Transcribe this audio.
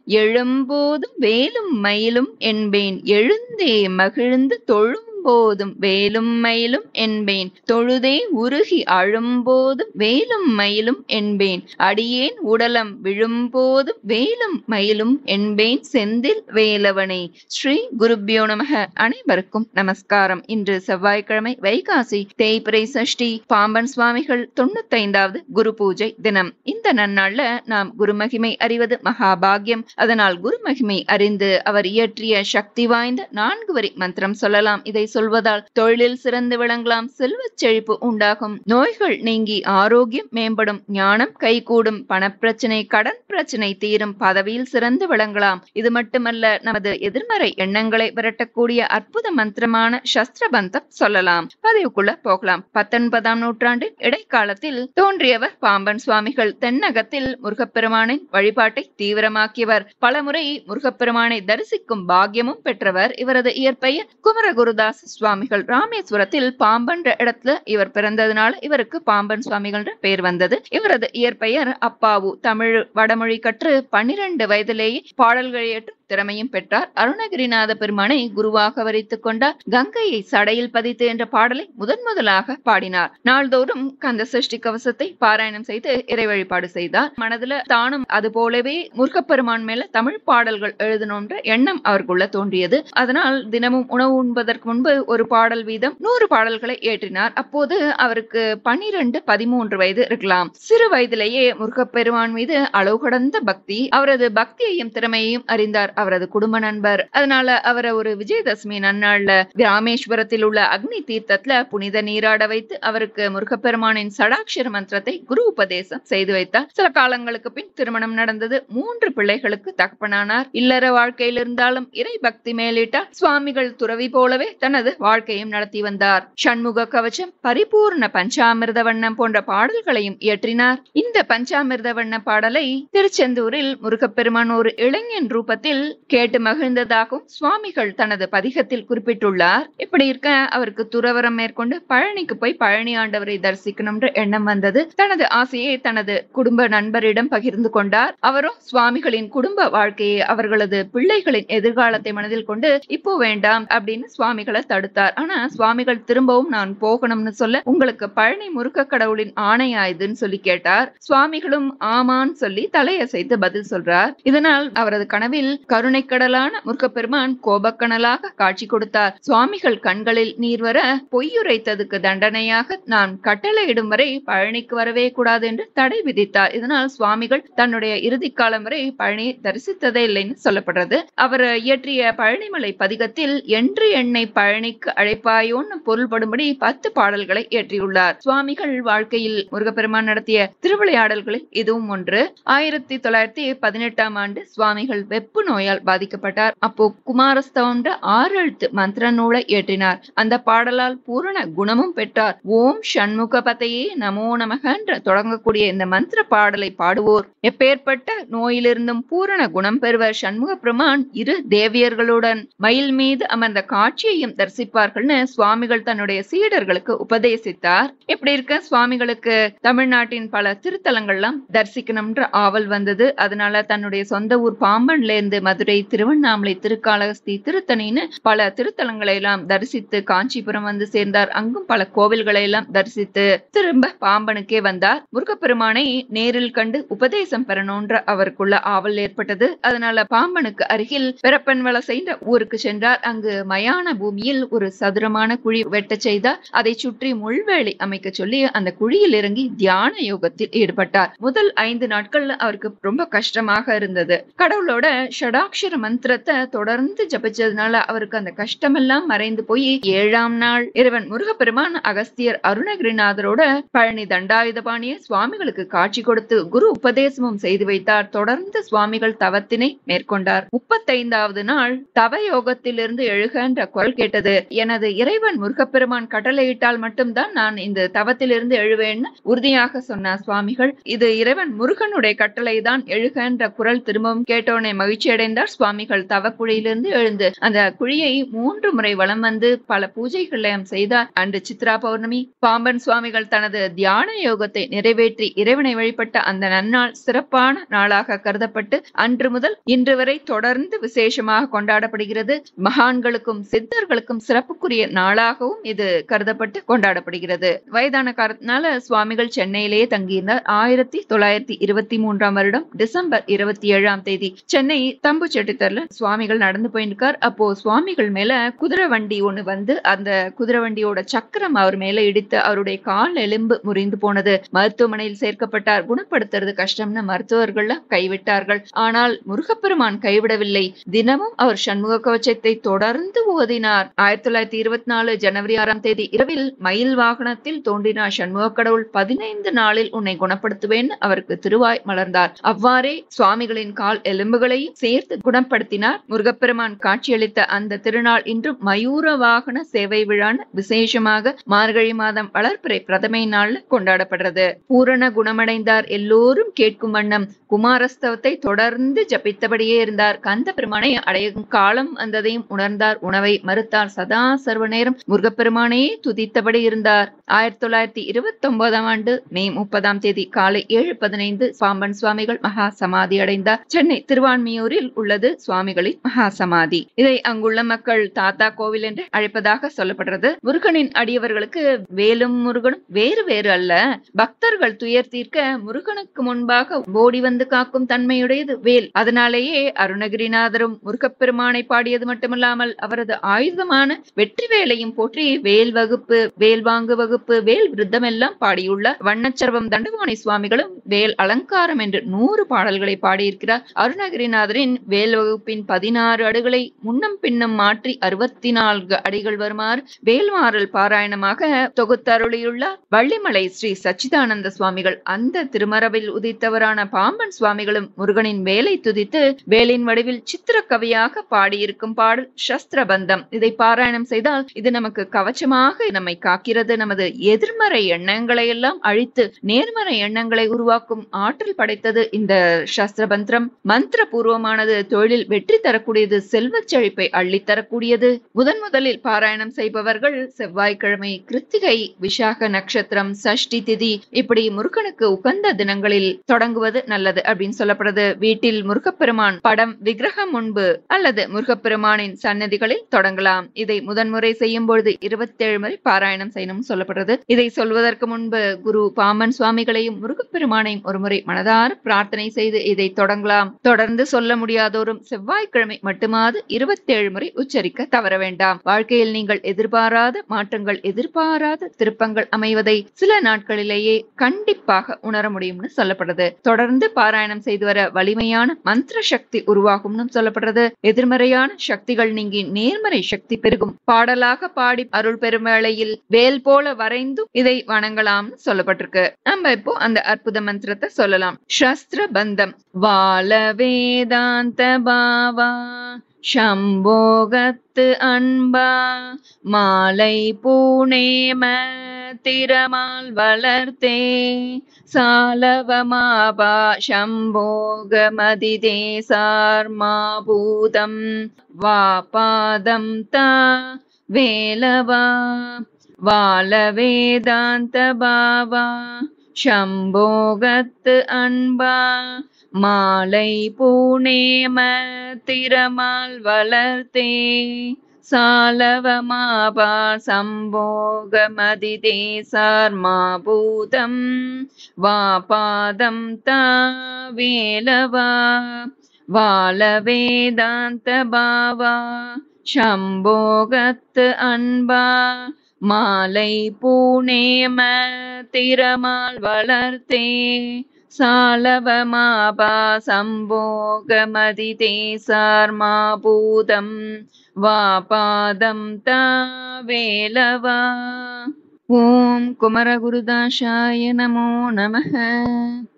எழும்போதும் வேலும் மயிலும் என்பேன் எழுந்தே மகிழ்ந்து தொழும்போதும் வேலும் மயிலும் என்பேன் தொழுதே உருகி அழும்போதும் வேலும் மயிலும் என்பேன் அடியேன் உடலம் விழும்போதும் வேலும் மயிலும் என்பேன் செந்தில் வேலவனே. ஸ்ரீ குருப்யோ நமக. அனைவருக்கும் நமஸ்காரம். இன்று செவ்வாய்க்கிழமை, வைகாசி தேய்பிறை சஷ்டி, பாம்பன் சுவாமிகள் 95வது குரு பூஜை தினம். இந்த நன்னாள்ல நாம் குருமகிமை அறிவது மகாபாகியம். அதனால் குருமகிமை அறிந்து அவர் இயற்றிய சக்தி வாய்ந்த 4 வரி மந்திரம் சொல்லலாம். இதை சொல்வதால் தொழிலில் சிறந்து விளங்கலாம், செல்வச் செழிப்பு உண்டாகும், நோய்கள் நீங்கி ஆரோக்கியம் மேம்படும், ஞானம் கைகூடும், பணப்பிரச்சனை கடன் பிரச்சனை தீரும், பதவியில் சிறந்து விளங்கலாம். இது மட்டுமல்ல, நமது எதிர்மறை எண்ணங்களை விரட்டக்கூடிய அற்புத மந்திரமான சஸ்திரபந்தம் சொல்லலாம். பதிவுக்குள்ள போகலாம். 19ஆம் நூற்றாண்டின் இடைக்காலத்தில் தோன்றியவர் பாம்பன் சுவாமிகள். தென்னகத்தில் முருகப்பெருமானின் வழிபாட்டை தீவிரமாக்கியவர். பலமுறை முருகப்பெருமானை தரிசிக்கும் பாக்கியமும் பெற்றவர். இவரது இயற்பெயர் குமரகுருதாஸ் சுவாமிகள். ராமேஸ்வரத்தில் பாம்பன் இடத்துல இவர் பிறந்ததுனால இவருக்கு பாம்பன் சுவாமிகள் பெயர் வந்தது. இவரது இயற்பெயர் அப்பாவு. தமிழ் வடமொழி கற்று 12 வயதிலேயே பாடல்களை ஏற்றும் திறமையும் பெற்றார். அருணகிரிநாத பெருமானை குருவாக வரித்துக் கொண்டார். கங்கையை சடையில் பதித்து என்ற பாடலை முதலாக பாடினார். நாள்தோறும் கந்த சஷ்டி கவசத்தை பாராயணம் செய்து இறை வழிபாடு செய்தார். மனதுல தானும் அது போலவே முருகப்பெருமான் மேல தமிழ் பாடல்கள் எழுதணும்ன்ற எண்ணம் அவருக்குள்ள தோன்றியது. அதனால் தினமும் உணவு உண்பதற்கு முன்பு ஒரு பாடல் வீதம் 100 பாடல்களை ஏற்றினார். அப்போது அவருக்கு 12-13 வயது இருக்கலாம். சிறு வயதிலேயே முருகப்பெருமான் மீது அளவு கடந்த பக்தி. அவரது பக்தியையும் திறமையையும் அறிந்தார் அவரது குடும்ப நண்பர். அதனால அவரை ஒரு விஜயதசமி நன்னாள்ல ராமேஸ்வரத்தில் உள்ள அக்னி தீர்த்தத்துல புனித நீராட வைத்து அவருக்கு முருகப்பெருமானின் சடாட்சர மந்திரத்தை குரு உபதேசம் செய்து வைத்தார். சில காலங்களுக்கு பின் திருமணம் நடந்தது. 3 பிள்ளைகளுக்கு தகப்பனானார். இல்லற வாழ்க்கையில் இருந்தாலும் இறை பக்தி மேலிட்டார். சுவாமிகள் துறவி போலவே தனது வாழ்க்கையும் நடத்தி வந்தார். சண்முக கவச்சம், பரிபூர்ண பஞ்சாமிர்த வண்ணம் போன்ற பாடல்களையும் இயற்றினார். இந்த பஞ்சாமிர்த வண்ண பாடலை திருச்செந்தூரில் முருகப்பெருமான் ஒரு இளைஞன் ரூபத்தில் கேட்டு மகிழ்ந்ததாகவும் சுவாமிகள் தனது பதிகத்தில் குறிப்பிட்டுள்ளார். இப்படி இருக்க அவருக்கு துறவரம் மேற்கொண்டு பழனிக்கு போய் பழனி ஆண்டவரை தரிசிக்கணும்ன்ற எண்ணம் வந்தது. தனது ஆசையை தனது குடும்ப நண்பரிடம் பகிர்ந்து கொண்டார். அவரும் சுவாமிகளின் குடும்ப வாழ்க்கையை, அவர்களது பிள்ளைகளின் எதிர்காலத்தை மனதில் கொண்டு இப்போ வேண்டாம் அப்படின்னு சுவாமிகளை தடுத்தார். ஆனா சுவாமிகள் திரும்பவும் நான் போகணும்னு சொல்ல, உங்களுக்கு பழனி முருக கடவுளின் ஆணையாயுதுன்னு சொல்லி கேட்டார். சுவாமிகளும் ஆமான்னு சொல்லி தலையசைத்து பதில் சொல்றார். இதனால் அவரது கனவில் கருணைக்கடலான முருகப்பெருமான் கோபக்கணலாக காட்சி கொடுத்தார். சுவாமிகள் கண்களில் நீர் வர பொய்யுரைத்ததுக்கு தண்டனையாக நான் கட்டளையிடும் வரை பழனிக்கு வரவே கூடாது என்று தடை விதித்தார். இதனால் சுவாமிகள் தன்னுடைய இறுதி காலம் வரை பழனியை தரிசித்ததே இல்லைன்னு சொல்லப்படுறது. அவர் இயற்றிய பழனிமலை பதிகத்தில் என்று என்னை பழனிக்கு அழைப்பாயோன்னு பொருள்படும்படி 10 பாடல்களை இயற்றியுள்ளார். சுவாமிகள் வாழ்க்கையில் முருகப்பெருமான் நடத்திய திருவிளையாடல்களில் இதுவும் ஒன்று. 1918ஆம் ஆண்டு சுவாமிகள் வெப்பு நோயால் பாதிக்கப்பட்டார். அப்போ குமாரஸ்தவன்ற 6 எழுத்து மந்திர நூலை இயற்றினார். அந்த பாடலால் பூரண குணமும் பெற்றார். ஓம் சண்முகபதையே நமோ நமக என்ற தொடங்கக்கூடிய இந்த மந்திர பாடலை பாடுவோர் எப்பேற்பட்ட நோயிலிருந்தும் பூரண குணம் பெறுவர். சண்முக பெருமான் 2 தேவியர்களுடன் மயில் மீது அமர்ந்த காட்சியையும் தரிசிப்பார்கள்னு சுவாமிகள் தன்னுடைய சீடர்களுக்கு உபதேசித்தார். இப்படி இருக்க சுவாமிகளுக்கு தமிழ்நாட்டின் பல திருத்தலங்கள்லாம் தரிசிக்கணும்ன்ற ஆவல் வந்தது. அதனால தன்னுடைய சொந்த ஊர் பாம்பன்ல இருந்து மதுரை, திருவண்ணாமலை, திருக்காளஹஸ்தி, திருத்தணின்னு பல திருத்தலங்களை எல்லாம் தரிசித்து காஞ்சிபுரம் வந்து சேர்ந்தார். அங்கும் பல கோவில்களை எல்லாம் தரிசித்து திரும்ப பாம்பனுக்கே வந்தார். முருகப்பெருமானை நேரில் கண்டு உபதேசம் பெறணும்ன்ற அவருக்குள்ள ஆவல் ஏற்பட்டது. அதனால பாம்பனுக்கு அருகில் பெரப்பன்வள செய்த ஊருக்கு சென்றார். அங்கு மயான பூமியில் ஒரு சதுரமான குழி வெட்ட செய்தார். அதை சுற்றி முள்வேலி அமைக்க சொல்லி அந்த குழியில் இறங்கி தியான யோகத்தில் ஈடுபட்டார். முதல் 5 நாட்கள்ல அவருக்கு ரொம்ப கஷ்டமாக இருந்தது. கடவுளோட ஷடாட்சர மந்திரத்தை தொடர்ந்து ஜபிச்சதுனால அவருக்கு அந்த கஷ்டமெல்லாம் மறைந்து போய் 7ஆம் நாள் இறைவன் முருகப்பெருமான் அகஸ்தியர் அருணகிரிநாதரோட பழனி தண்டாயுதபாணிய சுவாமிகளுக்கு காட்சி கொடுத்து குரு உபதேசமும் செய்து வைத்தார். தொடர்ந்து சுவாமிகள் தவத்தினை மேற்கொண்டார். 35வது நாள் தவ யோகத்திலிருந்து எழுக என்ற குரல் கேட்டது. எனது இறைவன் முருகப்பெருமான் கட்டளையிட்டால் மட்டும்தான் நான் இந்த தவத்திலிருந்து எழுவேன்னு உறுதியாக சொன்னார் சுவாமிகள். இது இறைவன் முருகனுடைய கட்டளை தான், எழுக என்ற குரல் திரும்பவும் கேட்டோனே மகிழ்ச்சி அடைந்த அடைந்தார் சுவாமிகள். தவக்குழியிலிருந்து எழுந்து அந்த குழியை 3 முறை வலம் வந்து பல பூஜைகளையும் செய்தார். அன்று சித்ரா பௌர்ணமி. பாம்பன் சுவாமிகள் தனது தியான யோகத்தை நிறைவேற்றி இறைவனை வழிபட்ட அந்த நன்னாள் சிறப்பான நாளாக கருதப்பட்டு அன்று முதல் இன்று வரை தொடர்ந்து விசேஷமாக கொண்டாடப்படுகிறது. மகான்களுக்கும் சித்தர்களுக்கும் சிறப்புக்குரிய நாளாகவும் இது கருதப்பட்டு கொண்டாடப்படுகிறது. வயதான காரணத்தினால சுவாமிகள் சென்னையிலேயே தங்கியிருந்தார். 1923ஆம் வருடம் டிசம்பர் 27ஆம் தேதி சென்னை தம்புச்செட்டித்தர்ல சுவாமிகள் நடந்து போயிருக்கார். அப்போ சுவாமிகள் மேல குதிரை வண்டி ஒண்ணு வந்து அந்த குதிரை வண்டியோட சக்கரம் அவர் மேல இடித்து அவருடைய கால் எலும்பு முறிந்து போனது. மருத்துவமனையில் சேர்க்கப்பட்டார். குணப்படுத்துறது கஷ்டம்னு மருத்துவர்கள் கைவிட்டார்கள். ஆனால் முருகப்பெருமான் கைவிடவில்லை. தினமும் அவர் சண்முக கவசத்தை தொடர்ந்து ஓதினார். 1924 ஜனவரி 6ஆம் தேதி இரவில் மயில் வாகனத்தில் தோன்றினார் சண்முக கடவுள். 15 நாளில் உன்னை குணப்படுத்துவேன் அவருக்கு திருவாய் மலர்ந்தார். அவ்வாறே சுவாமிகளின் கால் எலும்புகளையும் சேர்த்து குணப்படுத்தினார். முருகப்பெருமான் காட்சியளித்த அந்த திருநாள் இன்றும் மயூர வாகன சேவை விழான விசேஷமாக மார்கழி மாதம் வளர்பிறை பிரதமை நாள் கொண்டாடப்படுறது. பூரண குணமடைந்தார். எல்லோரும் கேட்கும் வண்ணம் குமாரஸ்தவத்தை தொடர்ந்து ஜபித்தபடியே இருந்தார். கந்த பெருமானை அடையும் காலம் வந்ததையும் உணர்ந்தார். உணவை மறுத்தார். சதா சர்வ நேரம் முருகப்பெருமானையே துதித்தபடி இருந்தார். 1929ஆம் ஆண்டு மே 30ஆம் தேதி காலை 7:15 பாம்பன் சுவாமிகள் மகா சமாதி அடைந்தார். சென்னை திருவான்மியூரில் உள்ளது சுவாமிகளின் மகா சமாதி. இதை அங்குள்ள மக்கள் தாத்தா கோவில் என்று அழைப்பதாக சொல்லப்படுறது. முருகனின் அடியவர்களுக்கு வேலும் முருகனும் வேறு வேறு அல்ல. பக்தர்கள் துயர் தீர்க்க முருகனுக்கு முன்பாக ஓடி வந்து காக்கும் தன்மையுடையது வேல். அதனாலேயே அருணகிரிநாதரும் முருகப்பெருமானை பாடியது மட்டுமல்லாமல் அவரது ஆயுதமான வெற்றி வேலையும் போற்றி வேல் வகுப்பு, வேல் வாங்கு வகுப்பு, வேல் விருத்தம் எல்லாம் பாடியுள்ளார். வண்ணச்சர்வம் தண்டபாணி சுவாமிகளும் வேல் அலங்காரம் என்று 100 பாடல்களை பாடியிருக்கிறார். அருணகிரிநாதரின் வேல் வகுப்பின் 16 அடிகளை முன்னம் பின்னம் மாற்றி 64 அடிகள் வருமாறு வேல்மாறல் பாராயணமாக தொகுத்தருளியுள்ளார் வள்ளிமலை ஸ்ரீ சச்சிதானந்த சுவாமிகள். அந்த திருமரபில் உதித்தவரான பாம்பன் சுவாமிகளும் முருகனின் வேலை துதித்து வேலின் வடிவில் சித்திர கவியாக பாடியிருக்கும் பாடல் சஸ்திரபந்தம். இதை பாராயணம் செய்தால் இது நமக்கு கவச்சமாக நம்மை காக்கிறது. நமது எதிர்மறை எண்ணங்களை எல்லாம் அழித்து நேர்மறை எண்ணங்களை உருவாக்கும் ஆற்றல் படைத்தது இந்த சஸ்திரபந்திரம். மந்திர பூர்வமானது, தொழிலில் வெற்றி தரக்கூடியது, செல்வச் செழிப்பை அள்ளித்தரக்கூடியது. முதலில் பாராயணம் செய்பவர்கள் செவ்வாய்க்கிழமை, கிருத்திகை, விசாக நட்சத்திரம், சஷ்டி திதி இப்படி முருகனுக்கு உகந்த தினங்களில் தொடங்குவது நல்லது அப்படின்னு சொல்லப்படுது. வீட்டில் முருகப்பெருமான் படம் விக்கிரகம் முன்பு அல்லது முருகப்பெருமானின் சன்னதிகளில் தொடங்கலாம். இதை முதன்முறை செய்யும் பொழுது 27 முறை பாராயணம் செய்யணும் சொல்லப்படுறது. இதை சொல்வதற்கு முன்பு குரு பாம்பன் சுவாமிகளையும் முருகப்பெருமானையும் ஒருமுறை மனதார பிரார்த்தனை செய்து இதை தொடங்கலாம். தொடர்ந்து சொல்ல முடியாதோரும் செவ்வாய்க்கிழமை மட்டுமாவது 27 முறை உச்சரிக்க தவற வேண்டாம். வாழ்க்கையில் நீங்கள் எதிர்பாராத மாற்றங்கள், எதிர்பாராத திருப்பங்கள் அமைவதை சில நாட்களிலேயே கண்டிப்பாக உணர முடியும்னு சொல்லப்படுது. தொடர்ந்து பாராயணம் செய்து வர வலிமையான மந்திர சக்தி உருவாகும்னு சொல்லப்படுறது. எதிர்மறையான சக்திகள் நீங்கி நேர்மறை சக்தி பெருகும். பாடலாக பாடி அருள் பெரும் வேளையில் வேல் போல வரைந்தும் இதை வணங்கலாம்னு சொல்லப்பட்டிருக்கு. நம்ம இப்போ அந்த அற்புத மந்திரத்தை சொல்லலாம். சஸ்திர பந்தம். வால வேதாந்த பாவா சம்போகத்து அன்பா மாலை பூணேம திறமால் வளர்த்தே சாலவமாபா சம்போக மதிதேசார் மாபூதம் வா பாதம் தா வேலவா வால வேதாந்த பாவா சம்போகத்து அன்பா மாலை பூணேம திறமால் வளர்த்தே சாலவமாபா சம்போக மதிதேசார் மாபூதம் வா பாதம் தா வேலவா வால வேதாந்த பாவா சம்போகத்து அன்பா மாலை பூணேம திறமால் வளர்த்தே சாலவமாபா சம்போக மதிதேசார் மாபூதம் வா பாதம் தா வேலவா. ஓம் குமரகுருதாசாய நமோ நமஹ.